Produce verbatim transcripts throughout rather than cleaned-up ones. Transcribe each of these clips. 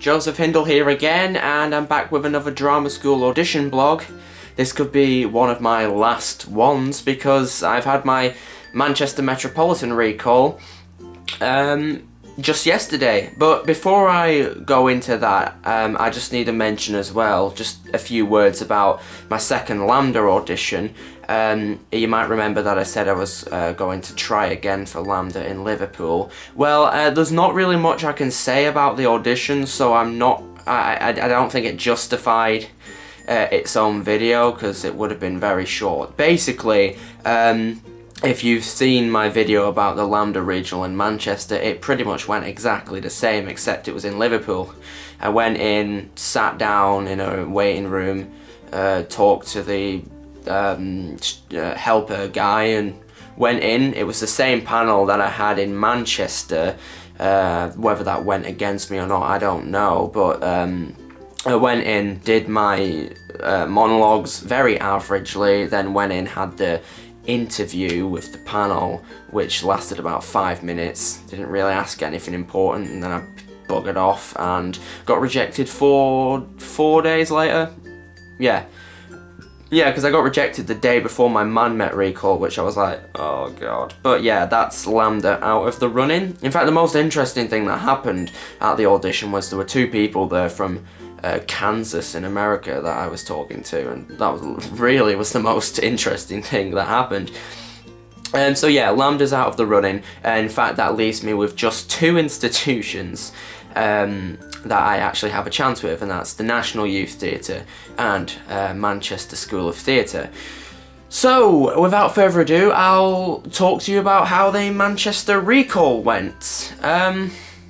Joseph Hindle here again, and I'm back with another drama school audition blog. This could be one of my last ones because I've had my Manchester Metropolitan recall um, just yesterday. But before I go into that, um, I just need to mention as well just a few words about my second LAMDA audition. Um, you might remember that I said I was uh, going to try again for LAMDA in Liverpool. Well, uh, there's not really much I can say about the audition, so I'm not, I, I, I don't think it justified uh, its own video because it would have been very short. Basically, um, if you've seen my video about the LAMDA regional in Manchester, it pretty much went exactly the same, except it was in Liverpool. I went in, sat down in a waiting room, uh, talked to the um, uh, helper guy and went in. It was the same panel that I had in Manchester. Uh, whether that went against me or not, I don't know, but um, I went in, did my uh, monologues very averagely, then went in, had the interview with the panel, which lasted about five minutes. Didn't really ask anything important, and then I buggered off and got rejected for four days later. Yeah. Yeah, because I got rejected the day before my Man Met recall, which I was like, oh god. But yeah, that's LAMDA out of the running. In fact, the most interesting thing that happened at the audition was there were two people there from uh, Kansas in America that I was talking to, and that was really was the most interesting thing that happened. And um, so yeah, LAMDA's out of the running, and in fact that leaves me with just two institutions um, that I actually have a chance with, and that's the National Youth Theatre and uh, Manchester School of Theatre. So, without further ado, I'll talk to you about how the Manchester recall went. Um,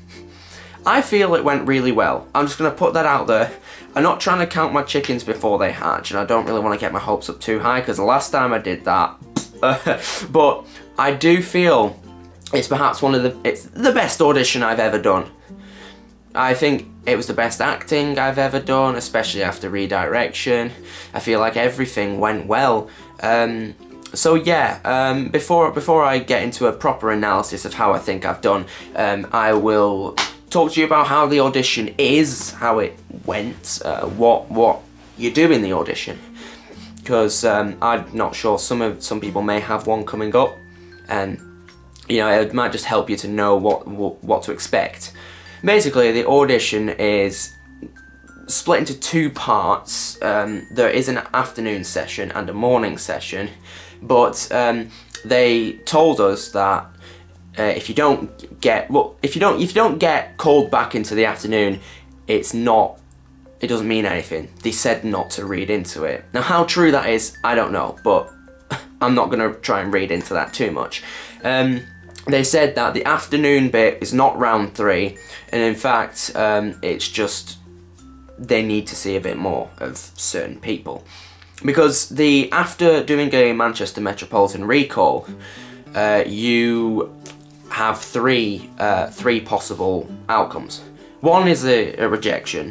I feel it went really well. I'm just going to put that out there. I'm not trying to count my chickens before they hatch, and I don't really want to get my hopes up too high, because the last time I did that, but I do feel it's perhaps one of the, it's the best audition I've ever done. I think it was the best acting I've ever done, especially after redirection. I feel like everything went well. Um, so yeah, um, before before I get into a proper analysis of how I think I've done, um, I will talk to you about how the audition is, how it went, uh, what what you do in the audition. Because um, I'm not sure, some of some people may have one coming up, and you know, it might just help you to know what what, what to expect. Basically, the audition is split into two parts. Um, there is an afternoon session and a morning session, but um, they told us that uh, if you don't get well, if you don't if you don't get called back into the afternoon, it's not. It doesn't mean anything. They said not to read into it. Now, how true that is, I don't know, but I'm not gonna try and read into that too much. Um, They said that the afternoon bit is not round three, and in fact, um, it's just they need to see a bit more of certain people. Because the after doing a Manchester Metropolitan recall, uh, you have three, uh, three possible outcomes. One is a, a rejection,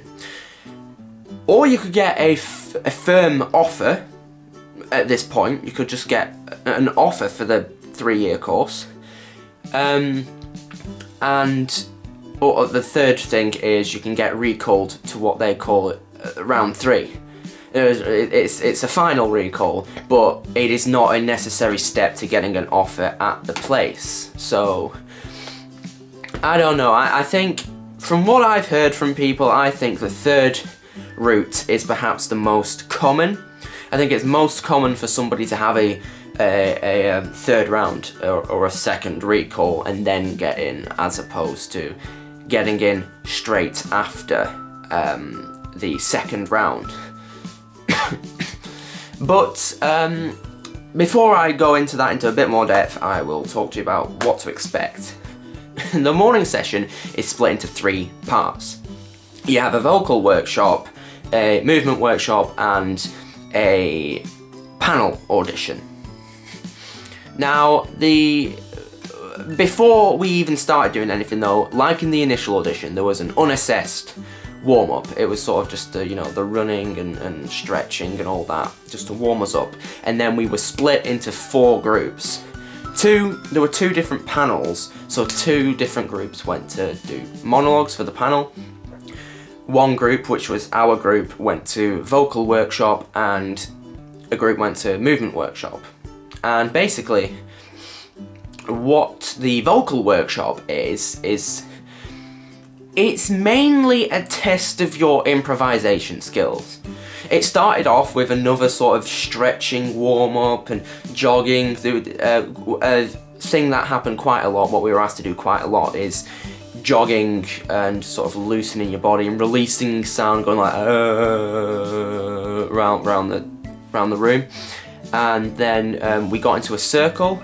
or you could get a, f a firm offer at this point. You could just get an offer for the three-year course. Um, and or the third thing is you can get recalled to what they call it, uh, round three. It's, it's a final recall, but it is not a necessary step to getting an offer at the place. So, I don't know, I, I think, from what I've heard from people, I think the third route is perhaps the most common. I think it's most common for somebody to have a A, a, a third round or, or a second recall and then get in, as opposed to getting in straight after um, the second round. But um, before I go into that into a bit more depth, I will talk to you about what to expect. The morning session is split into three parts. You have a vocal workshop, a movement workshop, and a panel audition. Now, the before we even started doing anything though, like in the initial audition, there was an unassessed warm-up. It was sort of just, uh, you know, the running and, and stretching and all that, just to warm us up. And then we were split into four groups. Two, there were two different panels, so two different groups went to do monologues for the panel. one group, which was our group, went to vocal workshop and a group went to movement workshop. And basically what the vocal workshop is, is it's mainly a test of your improvisation skills. It started off with another sort of stretching warm-up and jogging. Uh, a thing that happened quite a lot, what we were asked to do quite a lot, is jogging and sort of loosening your body and releasing sound, going like uh, round, round, the, round the room. And then um, we got into a circle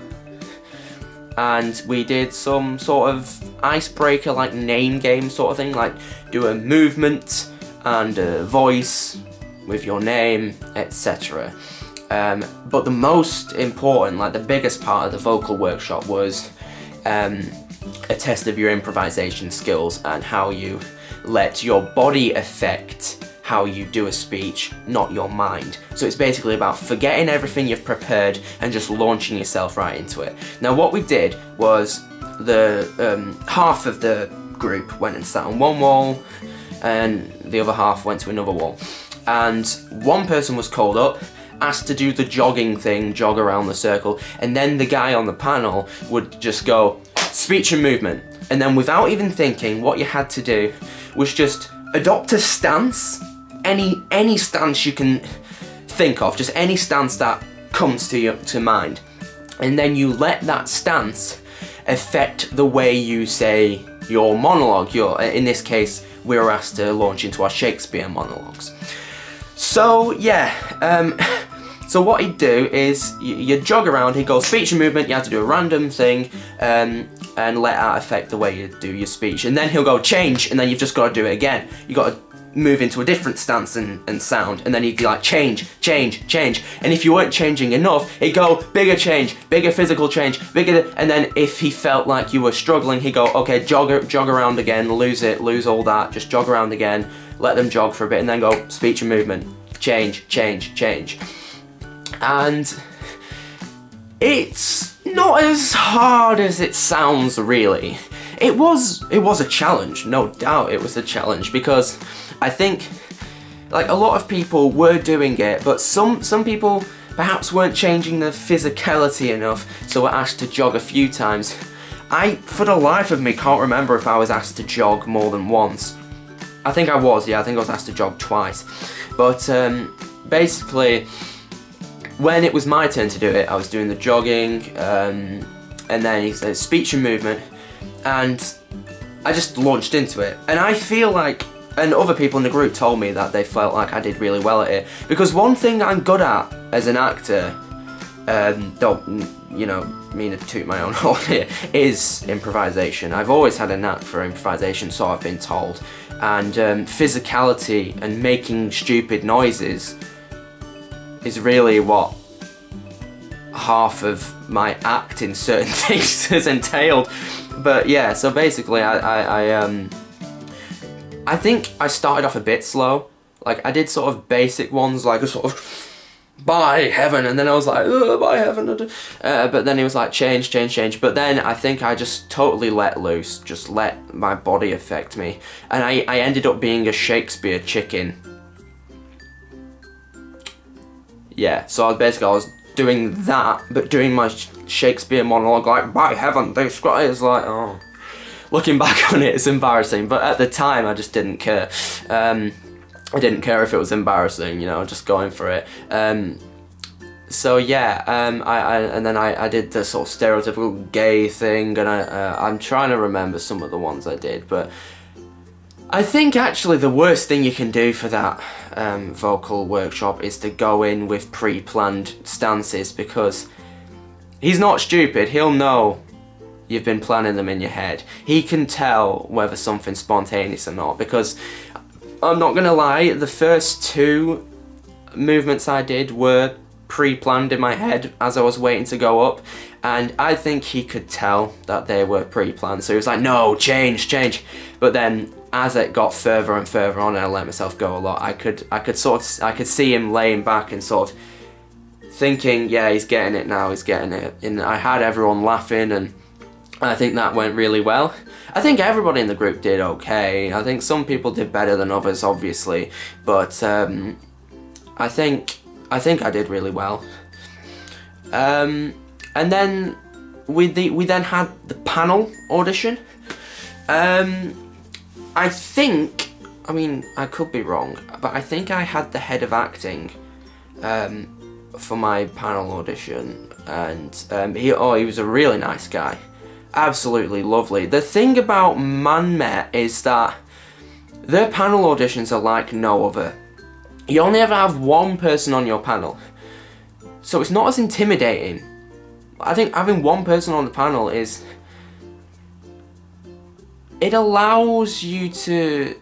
and we did some sort of icebreaker, like name game sort of thing, like do a movement and a voice with your name, et cetera. Um, but the most important, like the biggest part of the vocal workshop was um, a test of your improvisation skills and how you let your body affect how you do a speech, not your mind. So it's basically about forgetting everything you've prepared and just launching yourself right into it. Now what we did was the um, half of the group went and sat on one wall and the other half went to another wall. And one person was called up, asked to do the jogging thing, jog around the circle, and then the guy on the panel would just go, speech and movement. And then without even thinking, what you had to do was just adopt a stance, any any stance you can think of, just any stance that comes to you to mind. And then you let that stance affect the way you say your monologue. Your, in this case, we were asked to launch into our Shakespeare monologues. So yeah, um, so what he'd do is you, you jog around, he'd go speech and movement, you have to do a random thing um, and let that affect the way you do your speech. And then he'll go change, and then you've just got to do it again. You've got to move into a different stance and, and sound, and then he'd be like change, change, change. And if you weren't changing enough, he'd go bigger change, bigger physical change, bigger, and then if he felt like you were struggling, he'd go, okay, jog, jog around again, lose it, lose all that, just jog around again, let them jog for a bit, and then go speech and movement, change, change, change. And it's not as hard as it sounds, really. It was, it was a challenge, no doubt it was a challenge, because I think, like, a lot of people were doing it, but some, some people perhaps weren't changing the physicality enough, so were asked to jog a few times. I, for the life of me, can't remember if I was asked to jog more than once. I think I was, yeah, I think I was asked to jog twice. But um, basically, when it was my turn to do it, I was doing the jogging, um, and then he said speech and movement, and I just launched into it. And I feel like, and other people in the group told me that they felt like I did really well at it, because one thing I'm good at as an actor, um, don't, you know, mean to toot my own horn here, is improvisation. I've always had a knack for improvisation, so I've been told. And um, physicality and making stupid noises is really what half of my act in certain things has entailed. But yeah, so basically I, I, I, um, I think I started off a bit slow. Like, I did sort of basic ones, like a sort of, by heaven, and then I was like, oh, by heaven, uh, but then he was like, change, change, change, but then I think I just totally let loose, just let my body affect me, and I, I ended up being a Shakespeare chicken. Yeah, so I was basically, I was doing that, but doing my Shakespeare monologue, like, by heaven, they scrot it, it's like, oh. Looking back on it, it's embarrassing, but at the time, I just didn't care. Um, I didn't care if it was embarrassing, you know, just going for it. Um, so yeah, um, I, I and then I, I did the sort of stereotypical gay thing, and I, uh, I'm trying to remember some of the ones I did, but I think actually the worst thing you can do for that um, vocal workshop is to go in with pre-planned stances, because he's not stupid, he'll know you've been planning them in your head. He can tell whether something's spontaneous or not, because I'm not gonna lie, the first two movements I did were pre-planned in my head as I was waiting to go up, and I think he could tell that they were pre-planned, so he was like, no, change, change. But then as it got further and further on and I let myself go a lot, I could I could sort of I could see him laying back and sort of thinking, yeah, he's getting it now, he's getting it. And I had everyone laughing, and I think that went really well. I think everybody in the group did okay. I think some people did better than others, obviously, but um, I think I think I did really well. Um, and then we the, we then had the panel audition. Um, I think, I mean, I could be wrong, but I think I had the head of acting um, for my panel audition, and um, he oh he was a really nice guy. Absolutely lovely. The thing about ManMet is that their panel auditions are like no other. You only ever have one person on your panel, so it's not as intimidating. I think having one person on the panel is... it allows you to...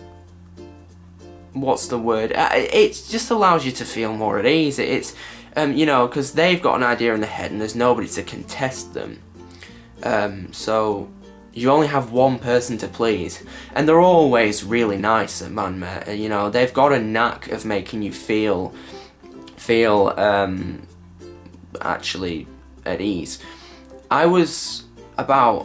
what's the word? It just allows you to feel more at ease. It's, um, you know, because they've got an idea in their head and there's nobody to contest them. Um, so you only have one person to please, and they're always really nice at ManMet. You know, they've got a knack of making you feel, feel um, actually at ease. I was about,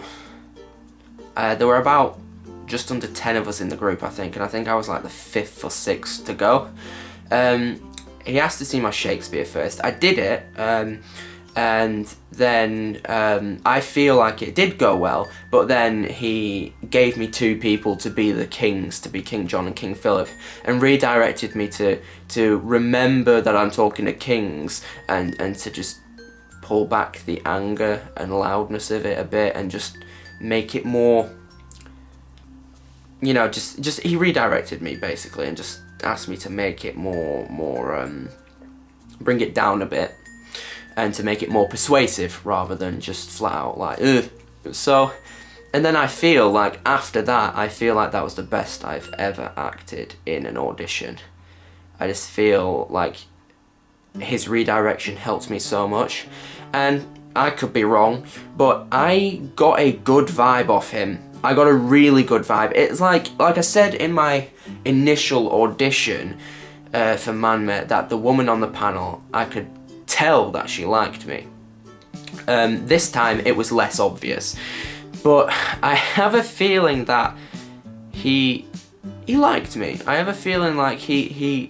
uh, there were about just under ten of us in the group, I think, and I think I was like the fifth or sixth to go. Um, he asked to see my Shakespeare first. I did it. Um, And then um, I feel like it did go well, but then he gave me two people to be the kings, to be King John and King Philip, and redirected me to to remember that I'm talking to kings, and, and to just pull back the anger and loudness of it a bit, and just make it more, you know, just, just he redirected me basically, and just asked me to make it more, more, um, bring it down a bit, and to make it more persuasive rather than just flat out like, ugh. So, and then I feel like after that, I feel like that was the best I've ever acted in an audition. I just feel like his redirection helped me so much, and I could be wrong, but I got a good vibe off him. I got a really good vibe. It's like, like I said in my initial audition uh, for ManMet, that the woman on the panel, I could tell that she liked me. Um, this time it was less obvious, but I have a feeling that he he liked me. I have a feeling like he he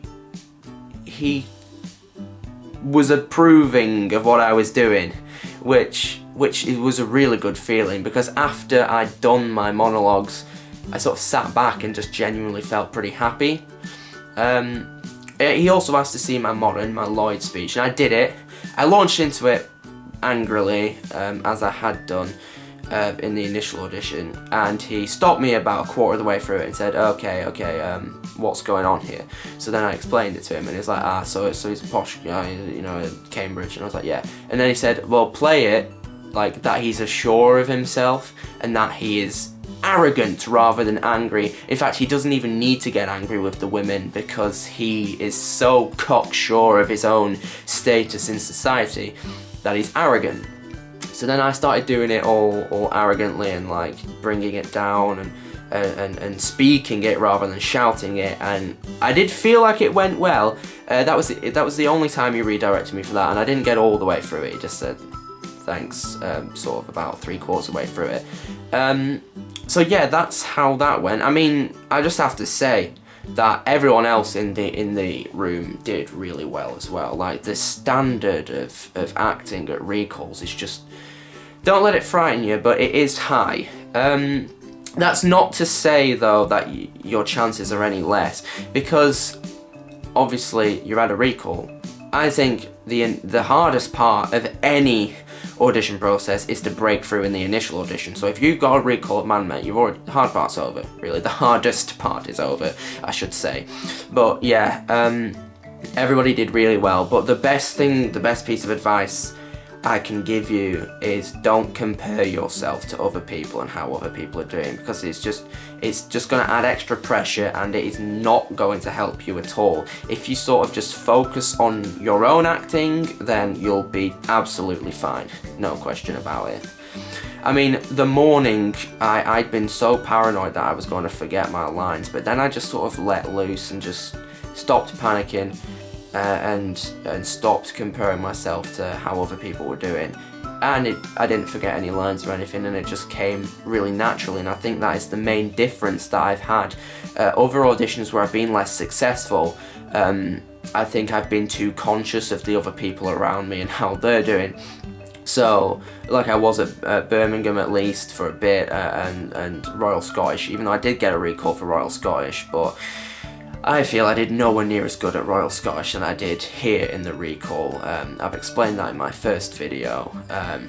he was approving of what I was doing, which which was a really good feeling, because after I'd done my monologues, I sort of sat back and just genuinely felt pretty happy. Um, He also asked to see my modern, my Lloyd speech, and I did it. I launched into it angrily, um, as I had done uh, in the initial audition, and he stopped me about a quarter of the way through it and said, okay, okay, um, what's going on here? So then I explained it to him, and he's like, ah, so, so he's a posh guy, you know, in Cambridge, and I was like, yeah. And then he said, well, play it like that he's assured of himself, and that he is arrogant rather than angry. In fact, he doesn't even need to get angry with the women, because he is so cocksure of his own status in society that he's arrogant. So then I started doing it all, all arrogantly, and like bringing it down, and, and, and, and speaking it rather than shouting it, and I did feel like it went well. Uh, that was that was the only time he redirected me for that, and I didn't get all the way through it. He just said thanks, um, sort of about three quarters of the way through it. Um, So yeah, that's how that went. I mean, I just have to say that everyone else in the in the room did really well as well. Like, the standard of, of acting at recalls is just, don't let it frighten you, but it is high. Um, that's not to say though that y your chances are any less, because obviously you're at a recall. I think the the hardest part of any audition process is to break through in the initial audition. So if you got a recall at ManMet, you've already, the hard part's over, really. The hardest part is over, I should say. But yeah, um, everybody did really well. But the best thing, the best piece of advice I can give you is don't compare yourself to other people and how other people are doing, because it's just it's just going to add extra pressure, and it is not going to help you at all. If you sort of just focus on your own acting, then you'll be absolutely fine, no question about it. I mean, the morning, I, I'd been so paranoid that I was going to forget my lines, but then I just sort of let loose and just stopped panicking. Uh, and and stopped comparing myself to how other people were doing, and it, I didn't forget any lines or anything, and it just came really naturally, and I think that is the main difference that I've had. Uh, other auditions where I've been less successful, um, I think I've been too conscious of the other people around me and how they're doing. So, like I was at, at Birmingham at least for a bit, uh, and, and Royal Scottish, even though I did get a recall for Royal Scottish, but I feel I did nowhere near as good at Royal Scottish than I did here in the recall. Um, I've explained that in my first video. Um,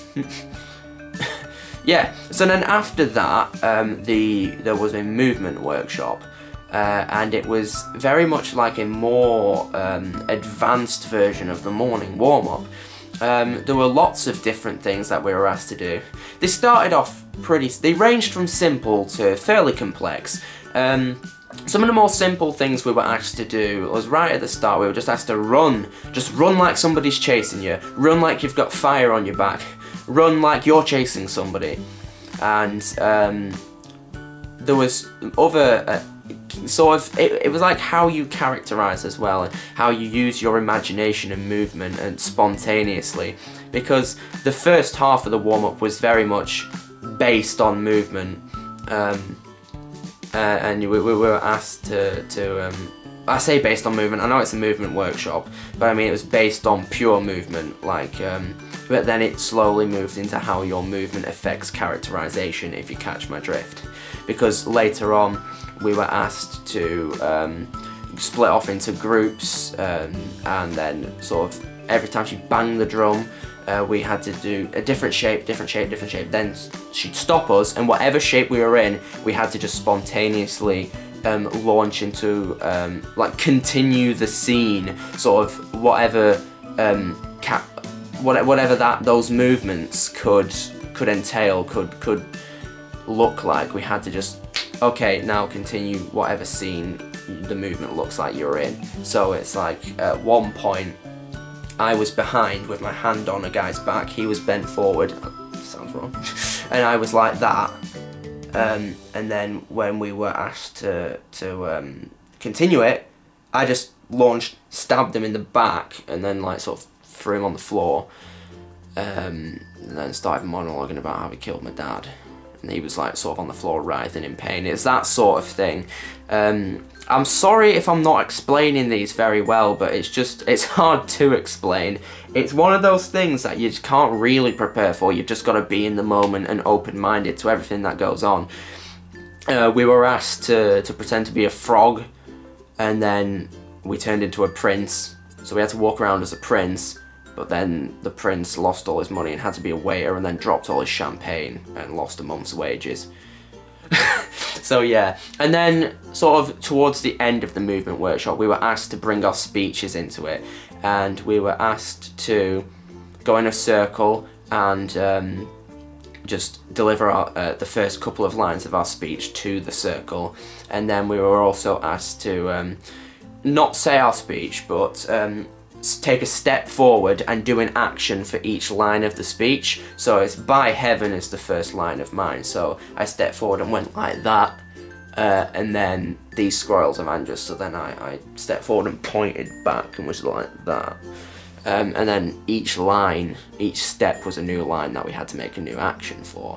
yeah, so then after that, um, the there was a movement workshop, uh, and it was very much like a more um, advanced version of the morning warm-up. Um, there were lots of different things that we were asked to do. They started off pretty, they ranged from simple to fairly complex. Um, Some of the more simple things we were asked to do was right at the start. We were just asked to run. Just run like somebody's chasing you. Run like you've got fire on your back. Run like you're chasing somebody. And um, there was other uh, sort of, it, it was like how you characterize as well, and how you use your imagination and movement and spontaneously. Because the first half of the warm-up was very much based on movement. Um, Uh, and we, we were asked to, to um, I say based on movement, I know it's a movement workshop, but I mean it was based on pure movement, like, um, but then it slowly moved into how your movement affects characterization, if you catch my drift. Because later on, we were asked to um, split off into groups, um, and then sort of every time she banged the drum, Uh, we had to do a different shape, different shape, different shape. Then she'd stop us, and whatever shape we were in, we had to just spontaneously um, launch into, um, like, continue the scene, sort of whatever, um, cap, whatever that those movements could could entail, could could look like. We had to just, okay, now continue whatever scene the movement looks like you're in. So it's like at one point, I was behind with my hand on a guy's back, he was bent forward, sounds wrong, and I was like that, um, and then when we were asked to, to um, continue it, I just launched, stabbed him in the back, and then like sort of threw him on the floor, um, and then started monologuing about how he killed my dad, and he was like sort of on the floor writhing in pain. It's that sort of thing. Um, I'm sorry if I'm not explaining these very well, but it's just, it's hard to explain. It's one of those things that you just can't really prepare for. You've just got to be in the moment and open-minded to everything that goes on. Uh, we were asked to, to pretend to be a frog, and then we turned into a prince. So we had to walk around as a prince, but then the prince lost all his money and had to be a waiter, and then dropped all his champagne and lost a month's wages. So yeah, and then sort of towards the end of the movement workshop, we were asked to bring our speeches into it, and we were asked to go in a circle and um, just deliver our, uh, the first couple of lines of our speech to the circle, and then we were also asked to um, not say our speech, but um, take a step forward and do an action for each line of the speech. So it's "by heaven" is the first line of mine, so I stepped forward and went like that, uh, and then "these squirrels are man," just so then I, I stepped forward and pointed back and was like that, um, and then each line, each step was a new line that we had to make a new action for,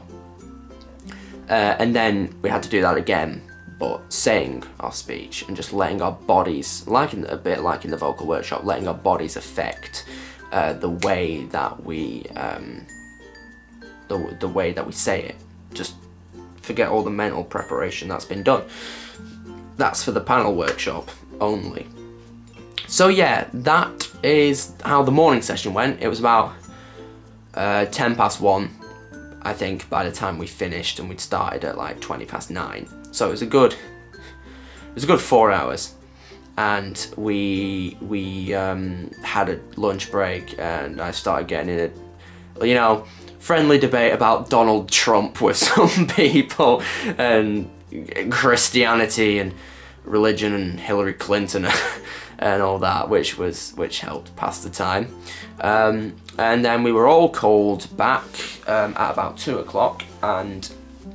uh, and then we had to do that again, but saying our speech and just letting our bodies, like in, a bit like in the vocal workshop, letting our bodies affect uh, the way that we, um, the, the way that we say it. Just forget all the mental preparation that's been done. That's for the panel workshop only. So yeah, that is how the morning session went. It was about uh, ten past one, I think, by the time we finished, and we'd started at like twenty past nine. So it was a good, it was a good four hours, and we we um, had a lunch break, and I started getting in a, you know, friendly debate about Donald Trump with some people, and Christianity and religion and Hillary Clinton and all that, which was which helped pass the time. Um, and then we were all called back um, at about two o'clock, and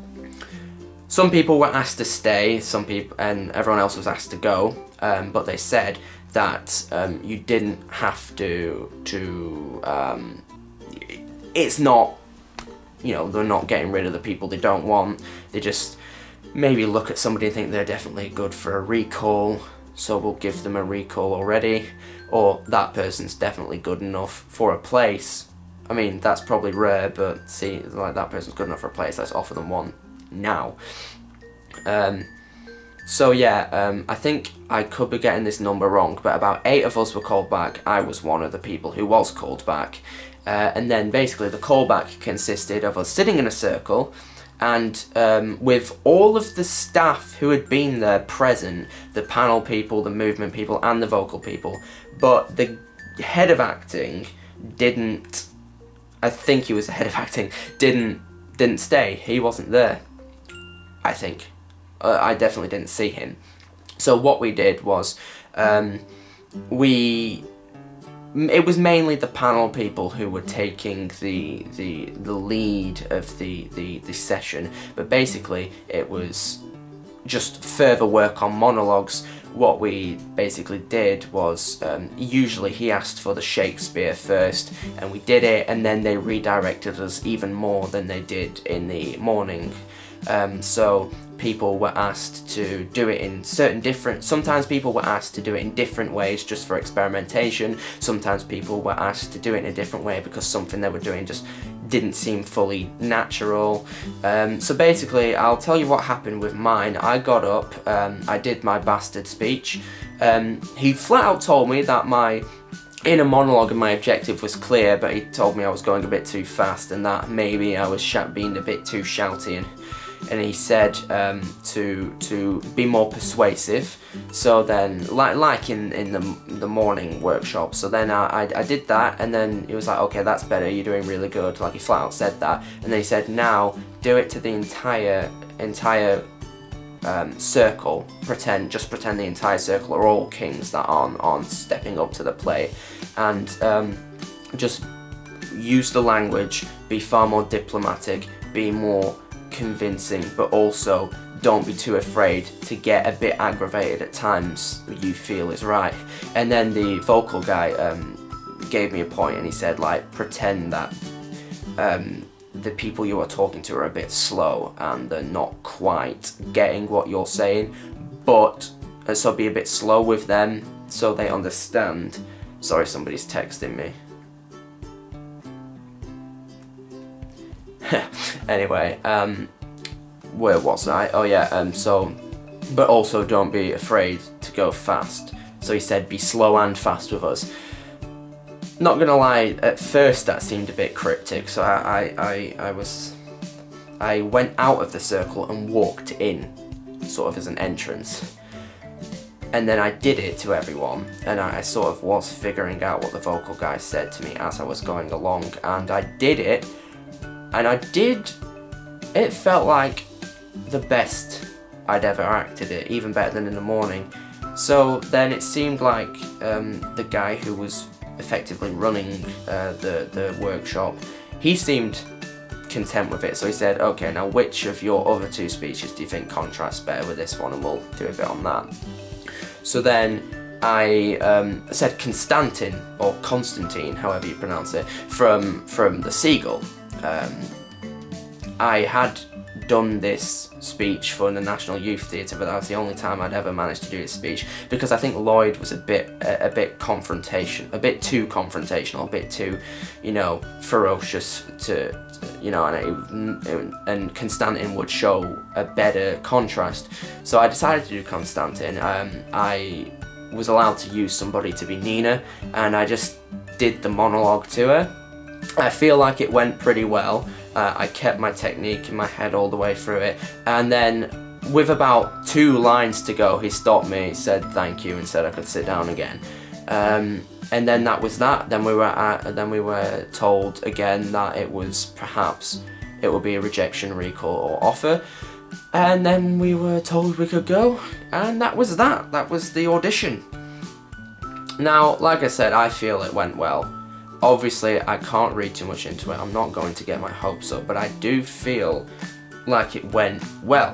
some people were asked to stay, some people, and everyone else was asked to go. Um, but they said that um, you didn't have to to um, it's not, you know, they're not getting rid of the people they don't want. They just maybe look at somebody and think they're definitely good for a recall, so we'll give them a recall already, or that person's definitely good enough for a place. I mean, that's probably rare, but see, like, that person's good enough for a place, let's offer them one now. Um, so yeah, um, I think I could be getting this number wrong, but about eight of us were called back. I was one of the people who was called back. Uh, and then basically the callback consisted of us sitting in a circle, and um, with all of the staff who had been there present, the panel people, the movement people, and the vocal people, but the head of acting didn't, I think he was the head of acting, didn't, didn't stay. He wasn't there, I think. Uh, I definitely didn't see him. So what we did was, um, we, it was mainly the panel people who were taking the the the lead of the the, the session, but basically it was just further work on monologues. What we basically did was, um, usually he asked for the Shakespeare first, and we did it, and then they redirected us even more than they did in the morning. Um, so people were asked to do it in certain different, sometimes people were asked to do it in different ways just for experimentation, sometimes people were asked to do it in a different way because something they were doing just didn't seem fully natural. Um, so basically, I'll tell you what happened with mine. I got up, um, I did my bastard speech. Um, he flat out told me that my inner monologue and my objective was clear, but he told me I was going a bit too fast and that maybe I was sh being a bit too shouty, and and he said um, to to be more persuasive. So then, like like in in the the morning workshop. So then I, I I did that, and then he was like, okay, that's better. You're doing really good. Like, he flat out said that, and then he said, now do it to the entire entire um, circle. Pretend just pretend the entire circle are all kings that aren't aren't stepping up to the plate, and um, just use the language. Be far more diplomatic. Be more convincing, but also don't be too afraid to get a bit aggravated at times you feel is right. And then the vocal guy um, gave me a point, and he said, like, pretend that um, the people you are talking to are a bit slow and they're not quite getting what you're saying, but uh, so be a bit slow with them so they understand. Sorry, somebody's texting me. Anyway, um, where was I? Oh yeah, um, so, but also don't be afraid to go fast. So he said, be slow and fast with us. Not gonna lie, at first that seemed a bit cryptic, so I, I, I, I was, I went out of the circle and walked in, sort of as an entrance. And then I did it to everyone, and I, I sort of was figuring out what the vocal guy said to me as I was going along, and I did it. And I did, it felt like the best I'd ever acted it, even better than in the morning. So then it seemed like um, the guy who was effectively running uh, the, the workshop, he seemed content with it. So he said, okay, now which of your other two speeches do you think contrasts better with this one, and we'll do a bit on that. So then I um, said Constantine, or Constantine, however you pronounce it, from, from The Seagull. Um, I had done this speech for the National Youth Theatre, but that was the only time I'd ever managed to do this speech, because I think Lloyd was a bit a, a bit confrontation, a bit too confrontational, a bit too, you know, ferocious to, to you know, and it, and Constantine would show a better contrast. So I decided to do Constantine. Um, I was allowed to use somebody to be Nina, and I just did the monologue to her. I feel like it went pretty well. Uh, I kept my technique in my head all the way through it, and then with about two lines to go, he stopped me, said thank you, and said I could sit down again. Um, and then that was that. Then we were at, then we were told again that it was perhaps it would be a rejection, recall, or offer. And then we were told we could go, and that was that. That was the audition. Now, like I said, I feel it went well. Obviously, I can't read too much into it. I'm not going to get my hopes up, but I do feel like it went well.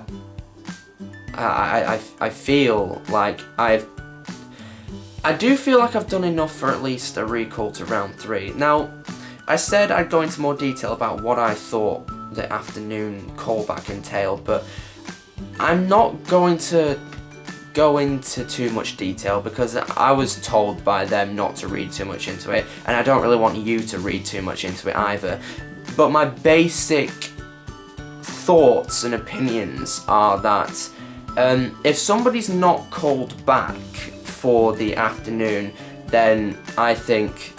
I, I, I feel like I've... I do feel like I've done enough for at least a recall to round three. Now, I said I'd go into more detail about what I thought the afternoon callback entailed, but I'm not going to go into too much detail because I was told by them not to read too much into it, and I don't really want you to read too much into it either. But my basic thoughts and opinions are that um, if somebody's not called back for the afternoon, then I think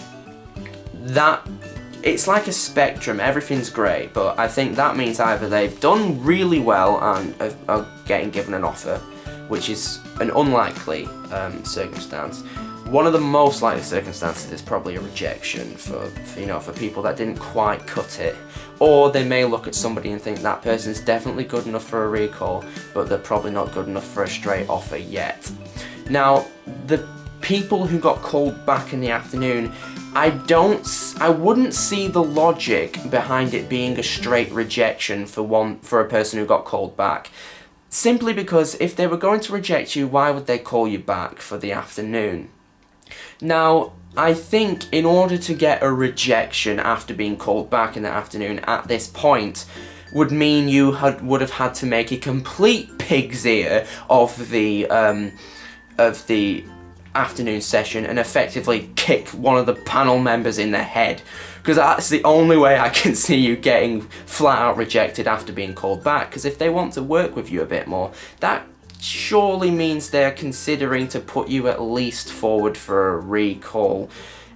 that it's like a spectrum. Everything's great, but I think that means either they've done really well and are, are getting given an offer, which is an unlikely um, circumstance. One of the most likely circumstances is probably a rejection for, for, you know, for people that didn't quite cut it. Or they may look at somebody and think that person's definitely good enough for a recall, but they're probably not good enough for a straight offer yet. Now, the people who got called back in the afternoon, I don't, I wouldn't see the logic behind it being a straight rejection for one, for a person who got called back. Simply because if they were going to reject you, why would they call you back for the afternoon? Now, I think in order to get a rejection after being called back in the afternoon at this point would mean you had, would have had to make a complete pig's ear of the, um, of the afternoon session and effectively kick one of the panel members in the head, because that's the only way I can see you getting flat out rejected after being called back. Because if they want to work with you a bit more, that surely means they're considering to put you at least forward for a recall.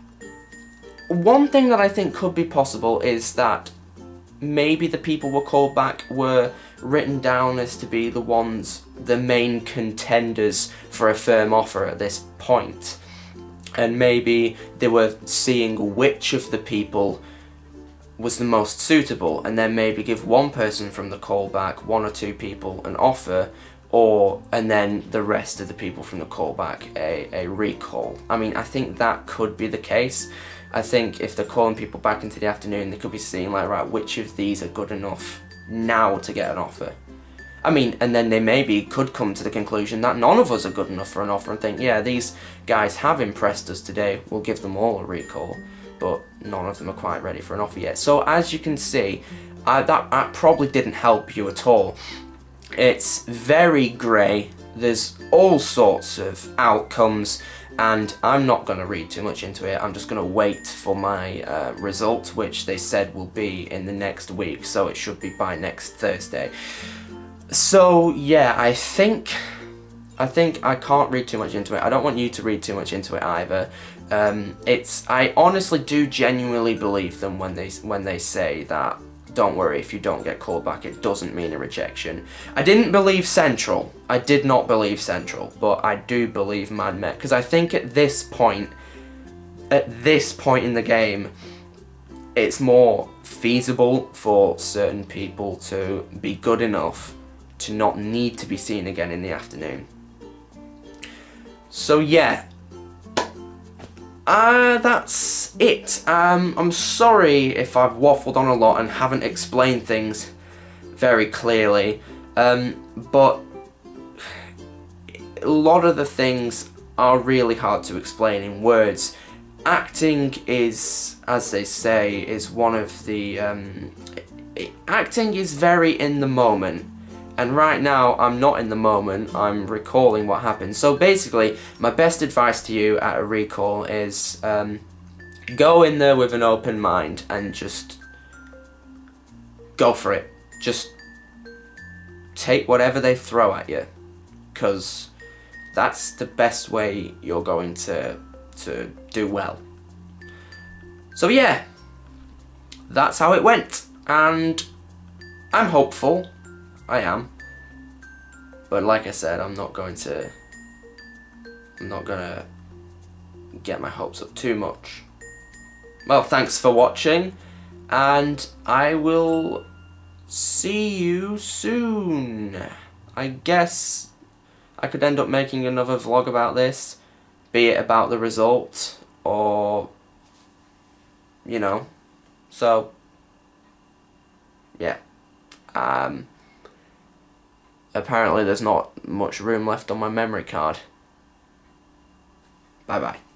One thing that I think could be possible is that maybe the people who were called back were written down as to be the ones, the main contenders for a firm offer at this point. And maybe they were seeing which of the people was the most suitable, and then maybe give one person from the callback, one or two people, an offer, or and then the rest of the people from the callback a, a recall. I mean, I think that could be the case. I think if they're calling people back into the afternoon, they could be seeing like, right, which of these are good enough now to get an offer. I mean, and then they maybe could come to the conclusion that none of us are good enough for an offer and think, yeah, these guys have impressed us today, we'll give them all a recall, but none of them are quite ready for an offer yet. So as you can see, I, that, that probably didn't help you at all. It's very grey, there's all sorts of outcomes, and I'm not going to read too much into it. I'm just going to wait for my uh, result, which they said will be in the next week, so it should be by next Thursday. So yeah, I think I think I can't read too much into it. I don't want you to read too much into it either. Um, it's I honestly do genuinely believe them when they when they say that, don't worry, if you don't get called back, it doesn't mean a rejection. I didn't believe Central. I did not believe Central, but I do believe Man Met, because I think at this point, at this point in the game, it's more feasible for certain people to be good enough to not need to be seen again in the afternoon. So yeah, uh, that's it. Um, I'm sorry if I've waffled on a lot and haven't explained things very clearly, um, but a lot of the things are really hard to explain in words. Acting is, as they say, is one of the... Um, acting is very in the moment. And right now, I'm not in the moment, I'm recalling what happened. So basically, my best advice to you at a recall is um, go in there with an open mind and just go for it. Just take whatever they throw at you, because that's the best way you're going to, to do well. So yeah, that's how it went, and I'm hopeful. I am, but like I said, I'm not going to, I'm not gonna get my hopes up too much. Well, thanks for watching, and I will see you soon. I guess I could end up making another vlog about this, be it about the result, or, you know, so, yeah. Um... Apparently there's not much room left on my memory card. Bye bye.